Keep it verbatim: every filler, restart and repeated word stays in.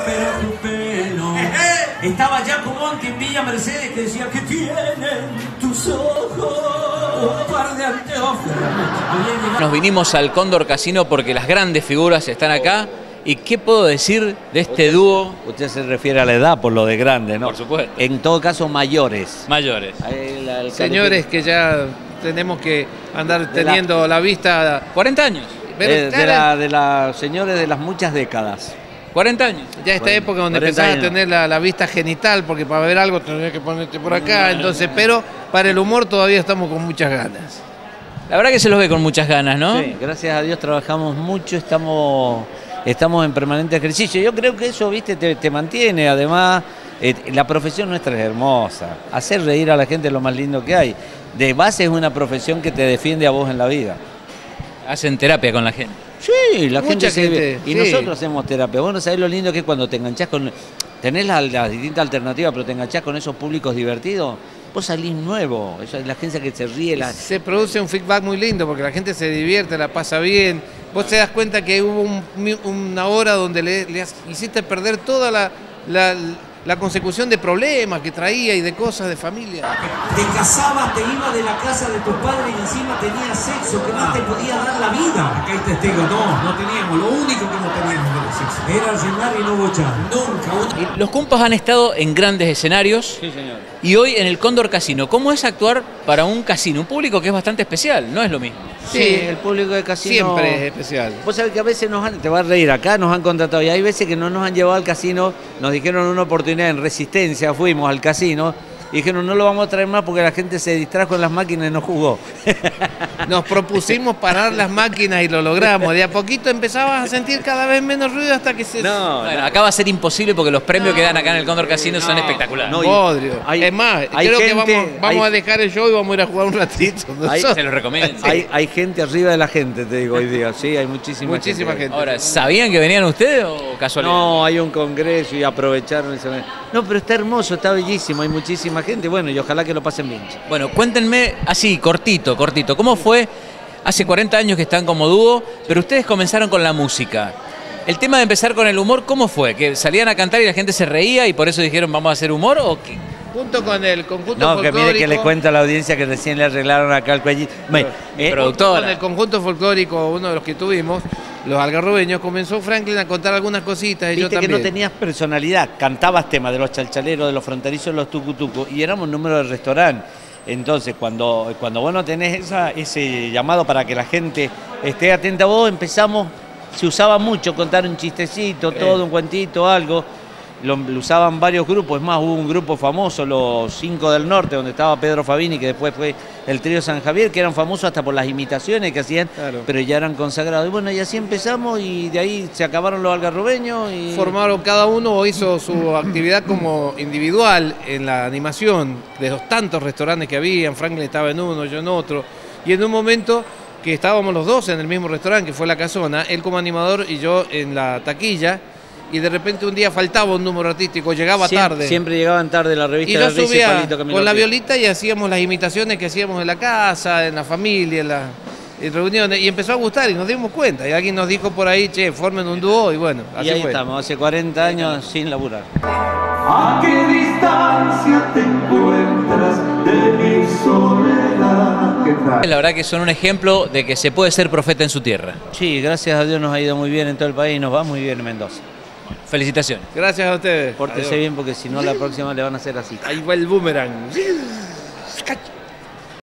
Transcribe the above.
pero tu pelo. Estaba Jaco Monti en Villa Mercedes que decía que tienen tus ojos un par de anteojos. Nos vinimos al Cóndor Casino porque las grandes figuras están acá. ¿Y qué puedo decir de este usted, dúo? Usted se refiere a la edad por lo de grande, ¿no? Por supuesto. En todo caso, mayores. Mayores. El, el Señores que ya tenemos que andar teniendo la, la vista... cuarenta años. De, de, la, de los señores de las muchas décadas. cuarenta años. Ya esta Bueno, época donde empezás a tener la, la vista genital, porque para ver algo tendrías que ponerte por acá, entonces, pero para el humor todavía estamos con muchas ganas. La verdad que se los ve con muchas ganas, ¿no? Sí, gracias a Dios trabajamos mucho, estamos, estamos en permanente ejercicio. Yo creo que eso, viste, te, te mantiene. Además, eh, la profesión nuestra es hermosa. Hacer reír a la gente es lo más lindo que hay. De base es una profesión que te defiende a vos en la vida. Hacen terapia con la gente. Sí, la Mucha gente se gente, ve. Y sí. nosotros hacemos terapia. Vos no sabés lo lindo que es cuando te enganchás con... Tenés las, las distintas alternativas, pero te enganchás con esos públicos divertidos. Vos salís nuevo. Eso es la gente que se ríe. La... Se produce un feedback muy lindo porque la gente se divierte, la pasa bien. Vos te das cuenta que hubo un, una hora donde le, le hiciste perder toda la, la, la consecución de problemas que traía y de cosas de familia. Te casabas, te ibas de la casa de tus padres y encima tenías sexo, que más te podía dar la vida. Acá hay testigos, no, no teníamos, lo único que no teníamos era sexo. Era llenar y no bochar. Nunca. Y los compas han estado en grandes escenarios. Sí, señor. Y hoy en el Cóndor Casino. ¿Cómo es actuar para un casino? Un público que es bastante especial, no es lo mismo. Sí, sí, el público de casino... Siempre es especial. Vos sabés que a veces nos han... Te vas a reír, acá nos han contratado y hay veces que no nos han llevado al casino, nos dijeron una oportunidad en Resistencia, fuimos al casino y dijeron no lo vamos a traer más porque la gente se distrajo en las máquinas y no jugó. Nos propusimos parar las máquinas y lo logramos. De a poquito empezabas a sentir cada vez menos ruido hasta que se... No, Bueno, acá va a ser imposible porque los premios que dan acá en el Cóndor Casino son espectaculares. no, Bodrio. hay- es más, hay creo gente- que vamos, vamos hay- a dejar el show y vamos a ir a jugar un ratito. Hay- Se los recomiendo. hay, hay gente arriba de la gente, te digo hoy día. Sí, hay muchísima, Muchísima gente. Ahora, ¿sabían que venían ustedes o casualidad? No, hay un congreso y aprovecharon ese... No, pero está hermoso, está bellísimo, hay muchísima gente. Bueno, y ojalá que lo pasen bien. Bueno, cuéntenme así, cortito, cortito. ¿Cómo fue? Hace cuarenta años que están como dúo, pero ustedes comenzaron con la música. El tema de empezar con el humor, ¿cómo fue? ¿Que salían a cantar y la gente se reía y por eso dijeron vamos a hacer humor? ¿O qué? Junto con el conjunto No, que folclórico... mire que le cuento a la audiencia que recién le arreglaron acá el cuellito. Me- eh, productora. Con el conjunto folclórico, uno de los que tuvimos, los algarrobeños, comenzó Franklin a contar algunas cositas y yo Viste que también. no tenías personalidad, cantabas temas de los chalchaleros, de los fronterizos, de los tucutucos, y éramos número de restaurante. Entonces, cuando, cuando vos no tenés esa, ese llamado para que la gente esté atenta a vos, empezamos, se usaba mucho contar un chistecito, todo, un cuentito, algo. Lo, lo usaban varios grupos, es más, hubo un grupo famoso, los Cinco del Norte, donde estaba Pedro Fabini, que después fue el trío San Javier, que eran famosos hasta por las imitaciones que hacían, Claro. pero ya eran consagrados. Y bueno, y así empezamos y de ahí se acabaron los algarrobeños. Y... Formaron cada uno, hizo su actividad como individual en la animación de los tantos restaurantes que había. Franklin estaba en uno, yo en otro. Y en un momento que estábamos los dos en el mismo restaurante, que fue La Casona, él como animador y yo en la taquilla, y de repente un día faltaba un número artístico, llegaba siempre, tarde. Siempre llegaban tarde la revista. Y yo La Risa y subía Palito Camilo con la Pío. violita y hacíamos las imitaciones que hacíamos en la casa, en la familia, en las en reuniones, y empezó a gustar y nos dimos cuenta. Y alguien nos dijo por ahí, che, formen un dúo, y bueno, así Y ahí fue. estamos, hace cuarenta años sin laburar. ¿A qué distancia te encuentras de mi soledad? ¿Qué tal? La verdad que son un ejemplo de que se puede ser profeta en su tierra. Sí, gracias a Dios nos ha ido muy bien en todo el país y nos va muy bien en Mendoza. Felicitaciones. Gracias a ustedes. Pórtese Adiós. bien porque si no la próxima le van a hacer así. Ahí va el boomerang.